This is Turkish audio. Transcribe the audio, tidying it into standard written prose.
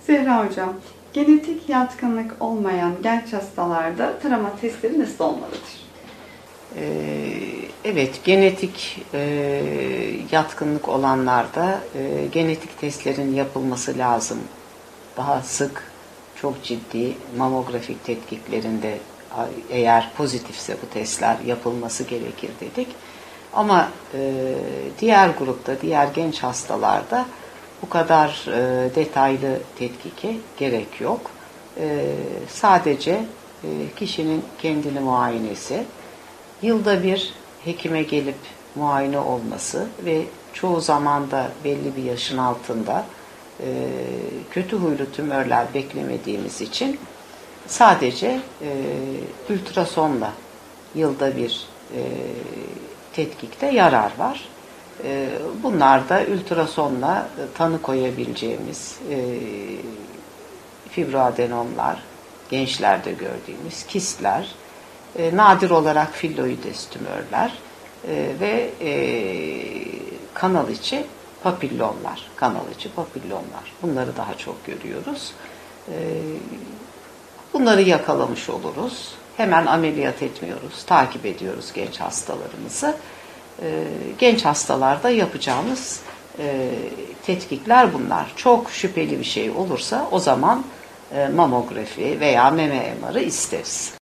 Zehra Hocam, genetik yatkınlık olmayan genç hastalarda tarama testleri nasıl olmalıdır? Evet, genetik yatkınlık olanlarda genetik testlerin yapılması lazım. Daha sık, çok ciddi mamografik tetkiklerinde eğer pozitifse bu testler yapılması gerekir dedik. Ama diğer grupta, diğer genç hastalarda bu kadar detaylı tetkike gerek yok. Sadece kişinin kendini muayenesi, yılda bir hekime gelip muayene olması ve çoğu zaman da belli bir yaşın altında kötü huylu tümörler beklemediğimiz için sadece ultrasonla yılda bir tetkikte yarar var. Bunlar da ultrasonla tanı koyabileceğimiz fibroadenomlar, gençlerde gördüğümüz kistler, nadir olarak filloides tümörler ve kanal içi papillomlar, bunları daha çok görüyoruz. Bunları yakalamış oluruz. Hemen ameliyat etmiyoruz, takip ediyoruz genç hastalarımızı. Genç hastalarda yapacağımız tetkikler bunlar. Çok şüpheli bir şey olursa o zaman mamografi veya meme MR'ı isteriz.